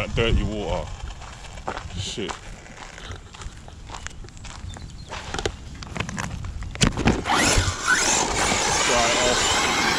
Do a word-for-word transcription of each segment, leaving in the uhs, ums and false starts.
that dirty water. Shit. Dry it off.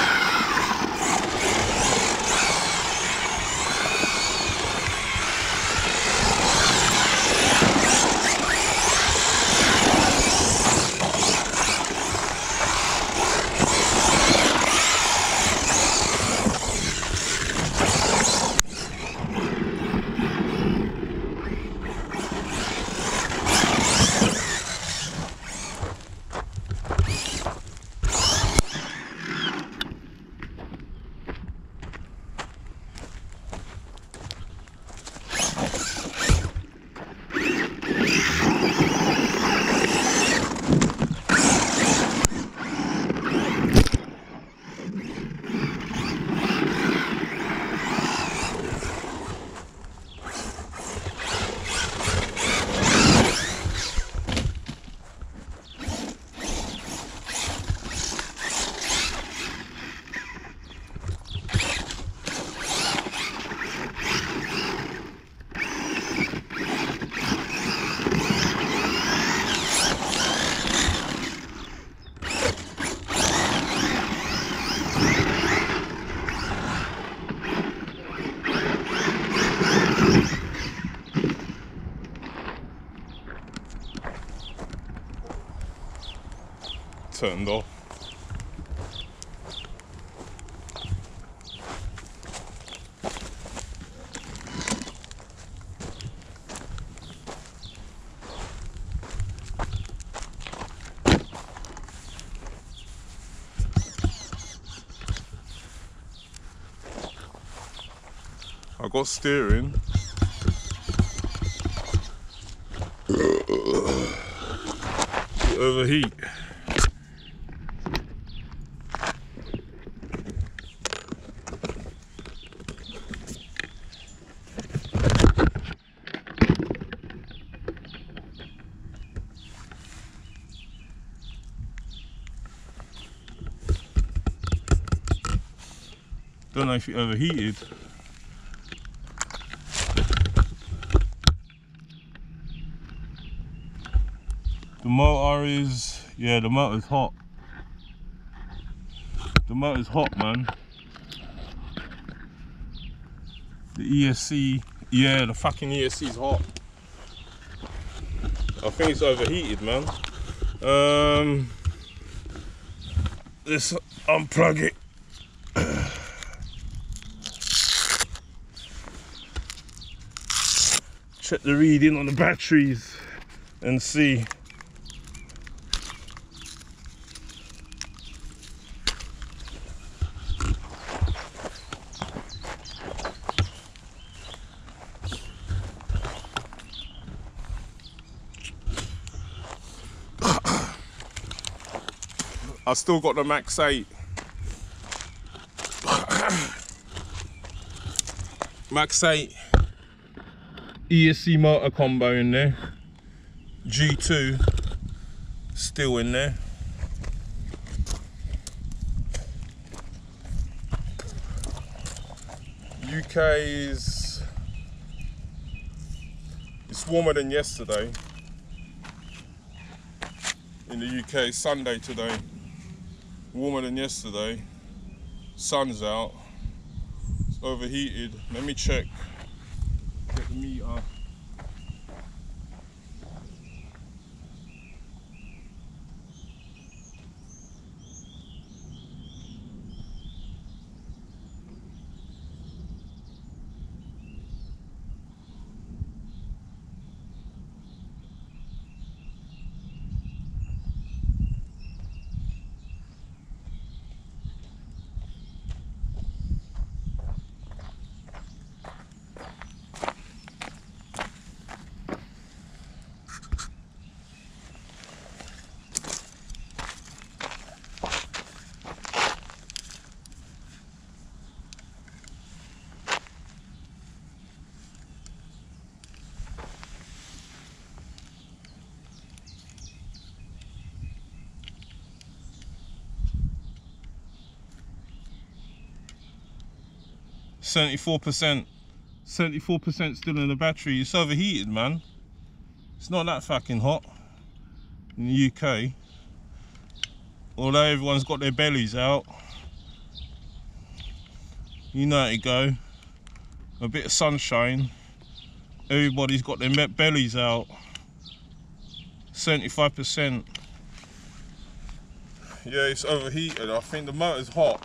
Turned off. I got steering. Overheat. Don't know if it overheated. The motor is, yeah, the motor's hot. The motor's hot, man. The E S C, yeah, the fucking E S C's hot. I think it's overheated, man. Um, let's unplug it. Check the reading on the batteries and see. I still got the Max eight. Max eight E S C motor combo in there. G two still in there. U K is, it's warmer than yesterday. In the U K, Sunday today. Warmer than yesterday. Sun's out. It's overheated. Let me check. Get the meter. seventy-four percent, seventy-four percent still in the battery. It's overheated, man. It's not that fucking hot in the U K. Although everyone's got their bellies out. You know how to go. A bit of sunshine. Everybody's got their bellies out. seventy-five percent. Yeah, it's overheated. I think the motor's hot.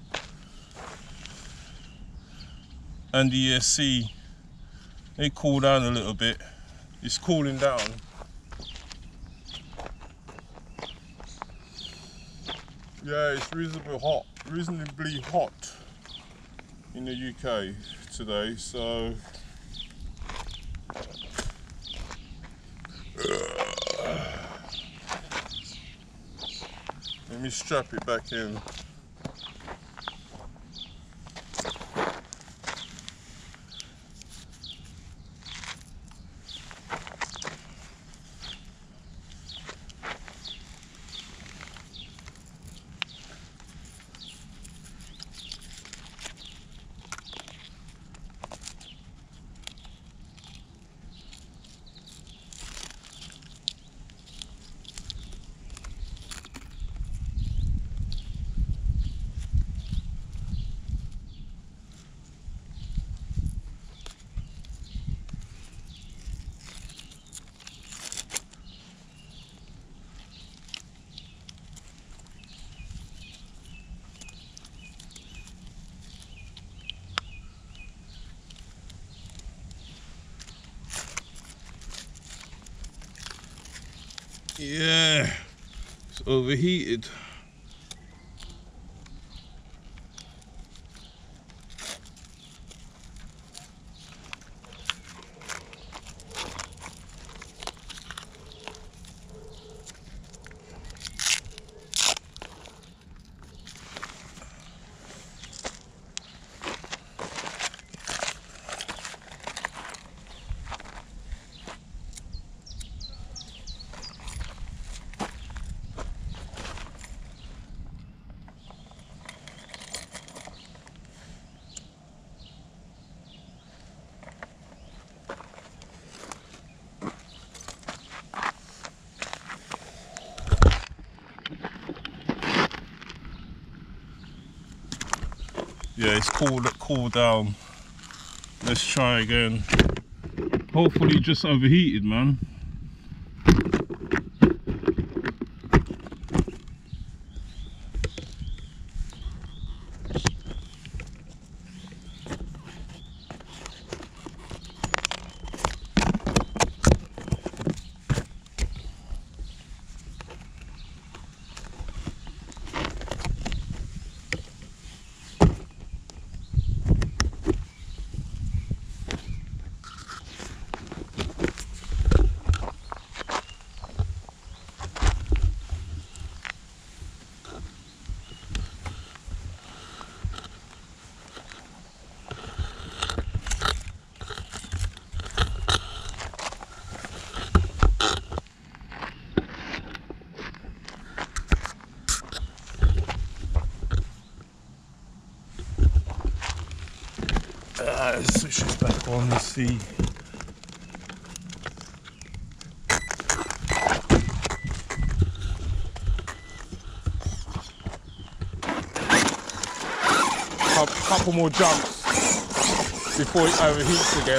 And the E S C, they cool down a little bit. It's cooling down. Yeah, it's reasonably hot, reasonably hot in the U K today, so let me strap it back in. Yeah, it's overheated. Yeah, it's cooled, cooled down. Let's try again. Hopefully just overheated, man. Uh, let's switch this back on, let's see. A couple more jumps before it overheats again.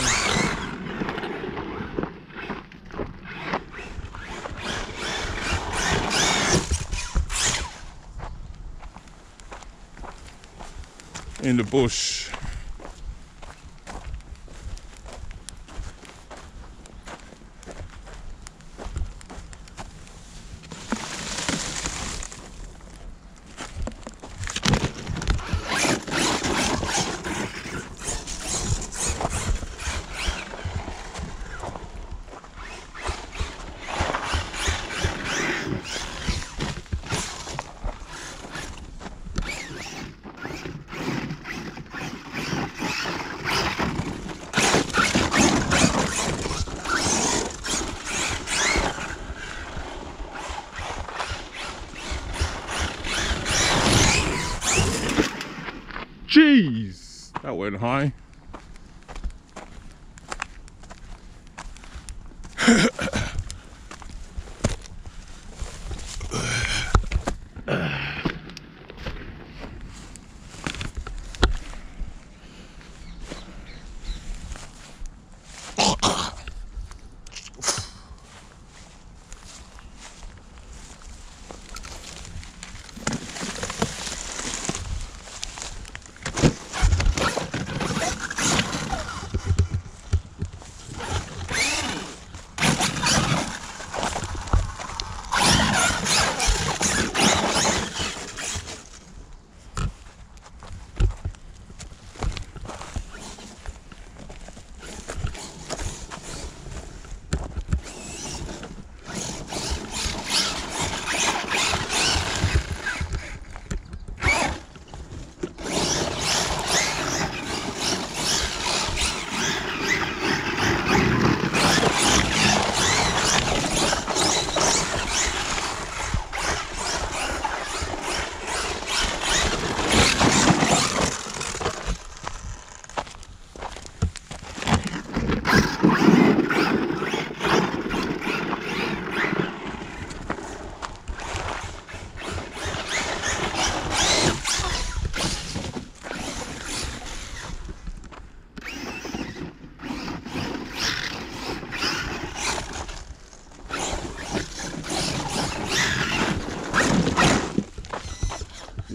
In the bush. Jeez, that went high.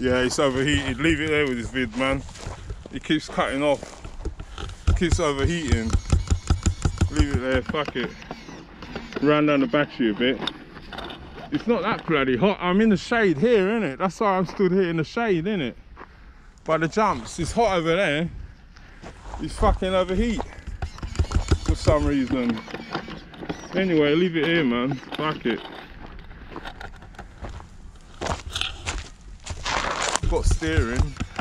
Yeah, it's overheated. Leave it there with this vid, man. It keeps cutting off. It keeps overheating. Leave it there, fuck it. Ran down the battery a bit. It's not that bloody hot. I'm in the shade here, innit? That's why I'm stood here in the shade, innit? By the jumps. It's hot over there. It's fucking overheat for some reason. Anyway, leave it here, man. Fuck it. Got steering.